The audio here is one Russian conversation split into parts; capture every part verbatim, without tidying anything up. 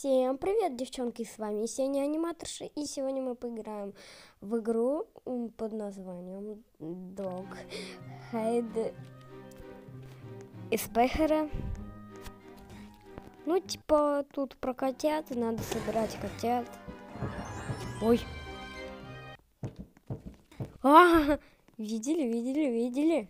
Всем привет, девчонки, с вами Сеня Аниматорша, и сегодня мы поиграем в игру под названием Dog Hide из Пехера. Ну, типа, тут про котят, надо собирать котят. Ой. А, видели, видели, видели?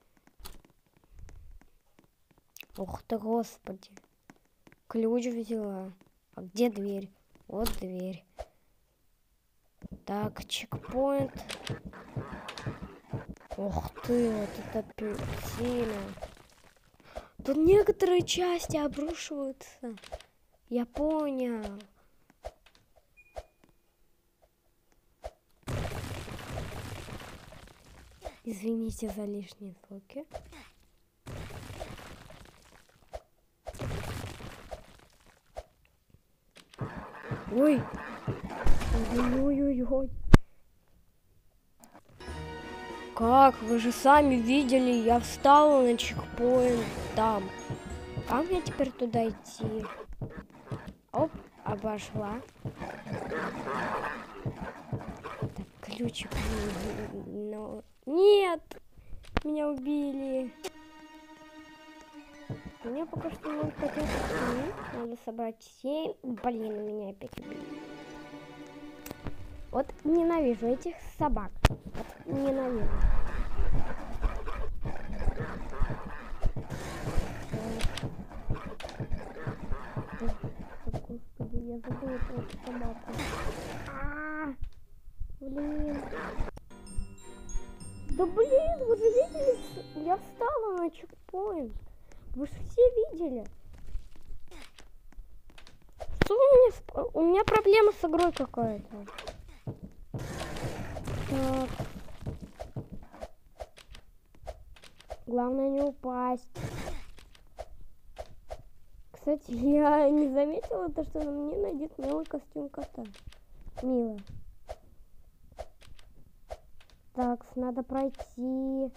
Ух ты, господи. Ключ взяла. А где дверь? Вот дверь. Так, чекпоинт. Ух ты, вот это сильно. Тут некоторые части обрушиваются. Я понял. Извините за лишние звуки. Ой, ой-ой-ой. Как? Вы же сами видели, я встала на чекпоинт там. Как мне теперь туда идти? Оп, обошла. Так, ключик. Но... Нет! Меня убили. Мне пока что надо хотеть семь. Надо собрать семь. Блин, меня опять убили. Вот ненавижу этих собак. Вот ненавижу. Господи, я забыла про эту собаку. А-а-а! Блин. Да блин, вы же видели? Я встала на чекпоинт. Вы же все видели? Что у меня? У меня проблема с игрой какая-то. Так. Главное не упасть. Кстати, я не заметила то, что на мне надет новый костюм кота. Мило. Так, надо пройти.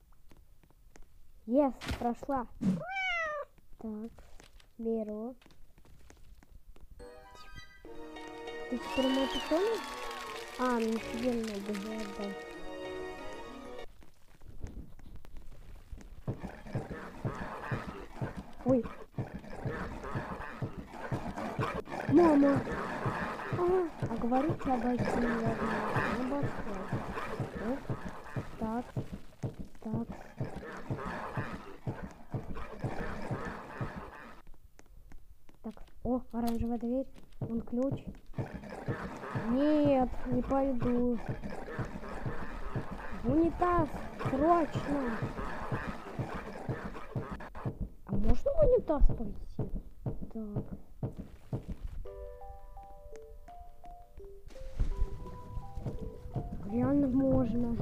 Yes, прошла. Так, беру. Ты теперь мой питомец? А, мне себе надо было. Ой. Мама. А, а говорите, обойти меня. Вот. Так. Так. Так. О, оранжевая дверь. Вон ключ. Нет, не пойду. В унитаз, срочно. А можно в унитаз пойти? Так. Реально можно.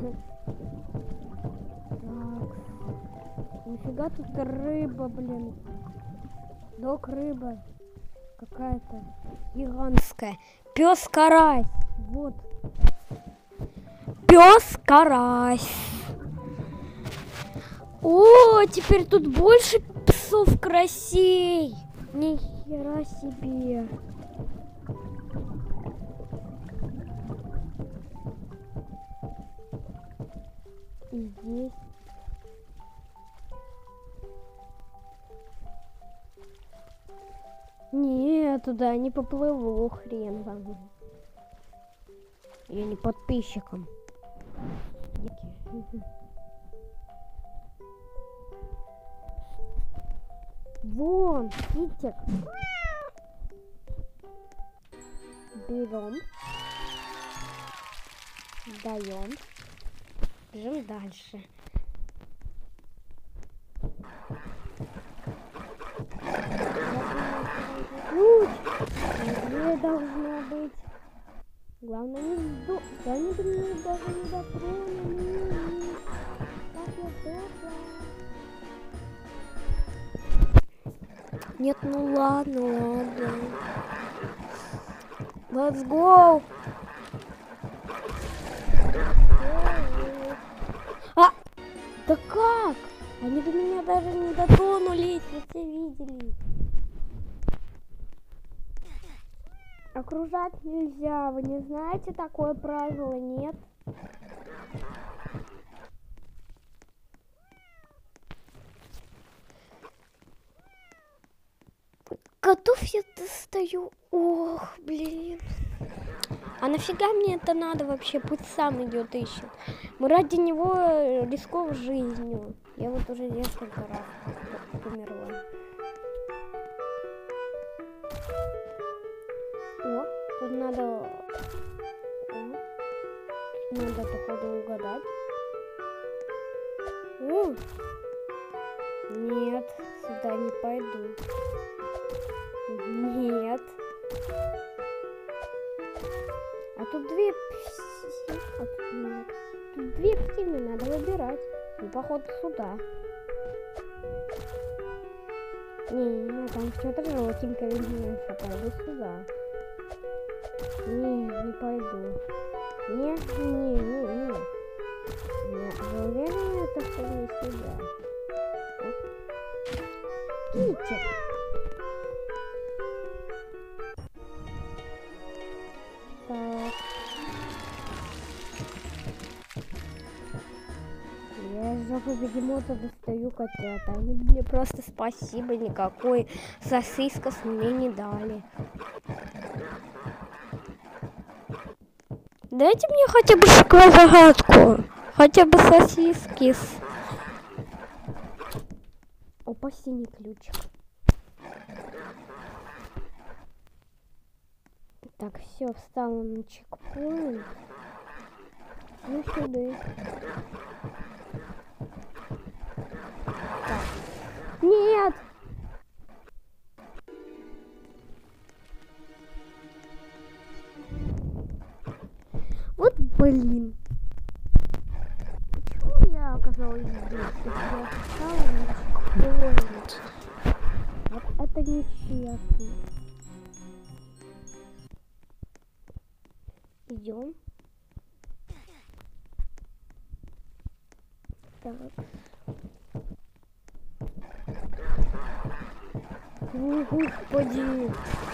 Так. Нифига тут рыба, блин. Док рыба. Какая-то гигантская. Пес-карась. Вот. Пес-карась. О, теперь тут больше псов-карасей. Нихера себе. И здесь. Нет, туда не поплыву, хрен вам. Я не подписчиком. Вон, китик. Берем. Даем. Бежим дальше. Где должно быть? Главное не сдох. Да они до меня даже не дотронули. Как я сдохла. Нет, ну ладно, ладно. Let's go. А! Да как? Они до меня даже не дотронулись, вы все видели. Окружать нельзя. Вы не знаете такое правило? Нет? Готов я достаю. Ох, блин. А нафига мне это надо вообще? Пусть сам идет ищет. Мы ради него рискуем жизнью. Я вот уже несколько раз померла. О, тут надо... О, надо, походу, угадать. О, нет, сюда не пойду. Нет. А тут две пси... а тут нет. Тут две птины, надо выбирать. И походу сюда. Не, там что-то желтенькое виднеется. Пойду сюда. Не, не пойду. Не, не, не, не. Не, вы уверены, это что не сюда? Китти. Так. Я из жопы бегемота достаю котят. Они мне просто спасибо никакой сосискос мне не дали. Дайте мне хотя бы шоколадку. Хотя бы сосиски. Опа, синий ключик. Так, все, встала на чекпоинт. Ну сюда. Так. Нет! Вот блин. Почему я оказалась здесь? Я встала на чекпоинт. Вот это нечестно. Идем. Так. О, господи.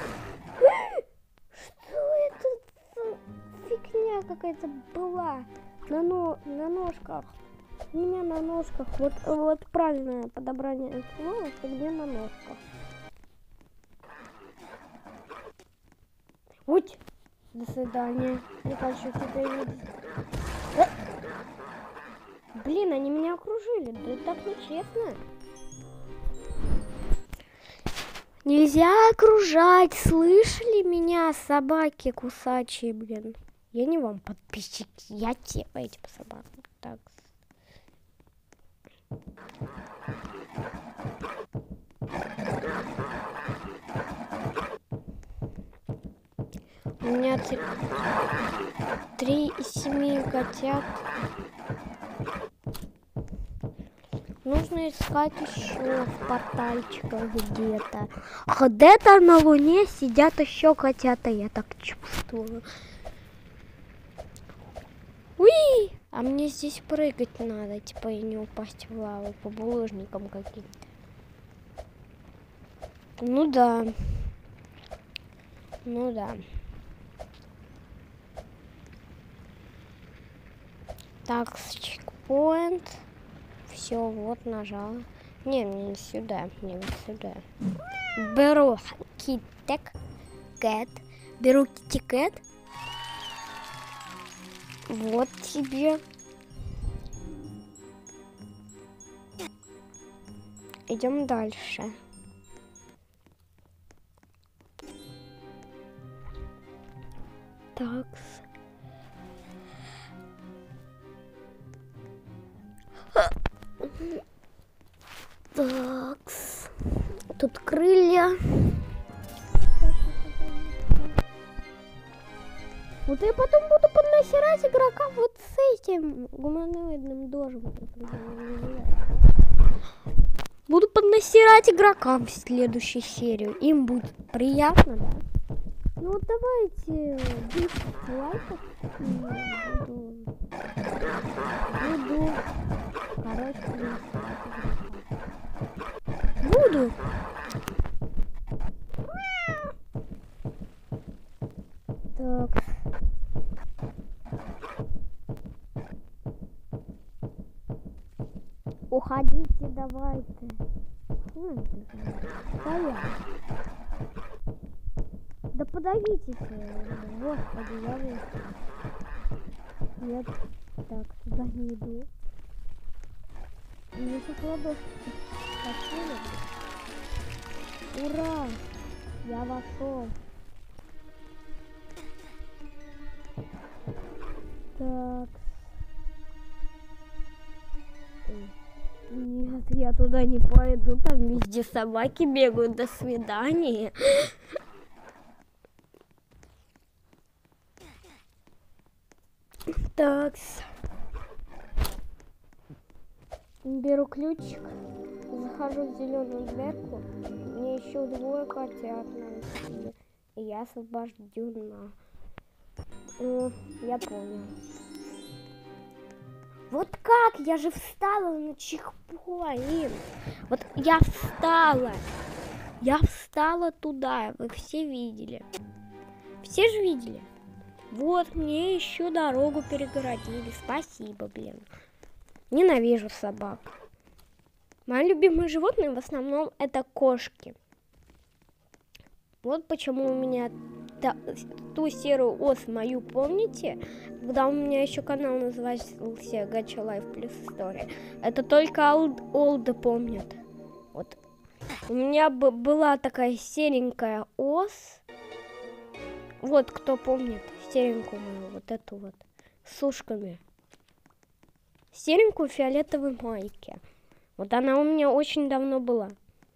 Что это за фигня какая-то была? На, но... на ножках. У меня на ножках. Вот, вот правильное подобрание слова, где на ножках. Уть. До свидания. Не хочу тебя видеть. Э? Блин, они меня окружили. Да это так нечестно. Нельзя окружать. Слышали меня, собаки кусачие, блин. Я не вам подписчики. Я те по этим собакам. Так. У меня три из семи котят. Нужно искать еще в портальчиках где-то. Где-то на Луне сидят еще котята, я так чувствую. Уи! А мне здесь прыгать надо, типа и не упасть в лаву по булыжникам каким-то. Ну да. Ну да. Так, чекпоинт. Все, вот нажала. Не, мне не сюда, мне вот сюда. Беру китик кэт. Беру китикэт. Вот тебе. Идем дальше. Так. Так. Тут крылья. Вот я потом буду поднасирать игрока вот с этим гуманоидным дожем. Буду поднасирать игрокам в следующей серии. Им будет приятно, да? Ну вот давайте десять лайков. Буду... Буду... Короче, буду. Так. Уходите, давайте. Стоять. Да подавите ты. Господи, я вышел. Нет. Так, туда не иду. Мне тут ладошки. Ура! Я вошел. Так. Нет, я туда не пойду, там везде собаки бегают. До свидания. Так. Беру ключик, захожу в зеленую дверку. Мне еще двое котят надо. И я освобождена. О, я понял. Вот как? Я же встала на чекпоинт. Вот я встала. Я встала туда. Вы все видели. Все же видели. Вот мне еще дорогу перегородили. Спасибо, блин. Ненавижу собак. Мои любимые животные в основном это кошки. Вот почему у меня та, ту серую ос мою, помните? Когда у меня еще канал назывался Gacha Life плюс история. Это только олд, олды помнят. Вот. У меня б, была такая серенькая ос. Вот кто помнит серенькую мою, вот эту вот, с ушками. Серенькую фиолетовой майке. Вот она у меня очень давно была.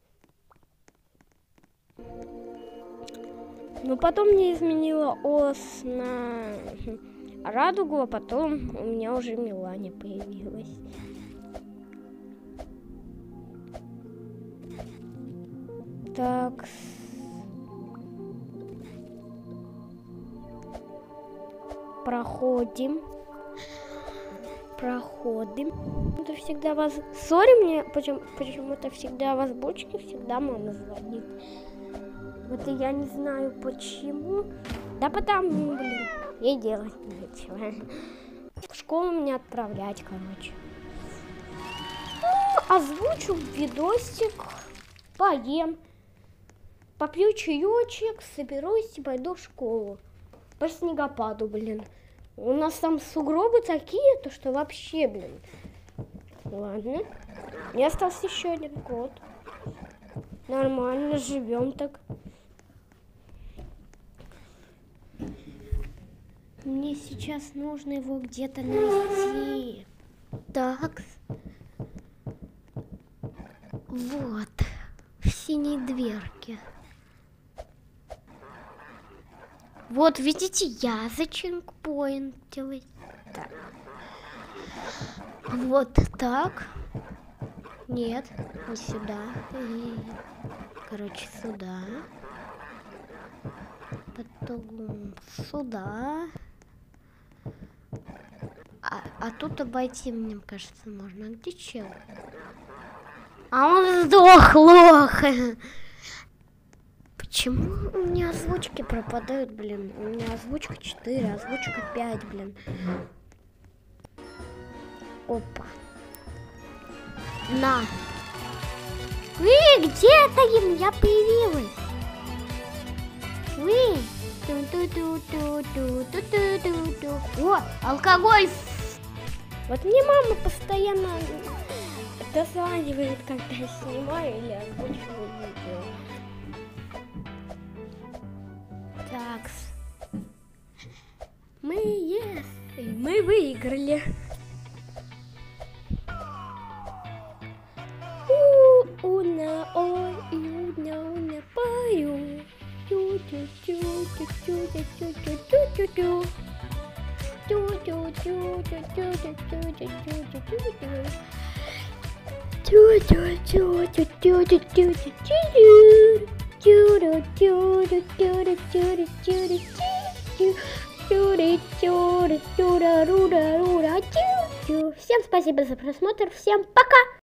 Но потом мне изменила ос на радугу, а потом у меня уже Миланя появилась. Так. Проходим. Проходим. Это всегда вас... Сори мне, почему, почему-то всегда в озвучке всегда мама звонит. Вот и я не знаю почему. Да потому, блин, ей делать нечего. В школу меня отправлять, короче. Ну, озвучу видосик, поем, попью чаечек, соберусь и пойду в школу. По снегопаду, блин. У нас там сугробы такие, то что вообще, блин. Ладно. Мне остался еще один год. Нормально, живем так. Мне сейчас нужно его где-то найти. Так. Вот. В синей дверке. Вот, видите, я за чекпоинтилась. Так. Вот так. Нет, не сюда. И, короче, сюда. Потом сюда. А, а тут обойти, мне кажется, можно. Где чел? А он сдох, лох! Почему у меня озвучки пропадают, блин? У меня озвучка четыре, озвучка пять, блин. Опа. На. Вы где-то им я появилась? Вы. О, алкоголь. Вот мне мама постоянно дозванивает, когда я снимаю или озвучиваю видео. Так, мы yes, мы выиграли. У-уна, ой, уна, уна, пою. Тю-тю-тю-тю-тю-тю-тю-тю-тю-тю. Тю-тю-тю-тю-тю-тю-тю-тю-тю-тю. Всем спасибо за просмотр, всем пока!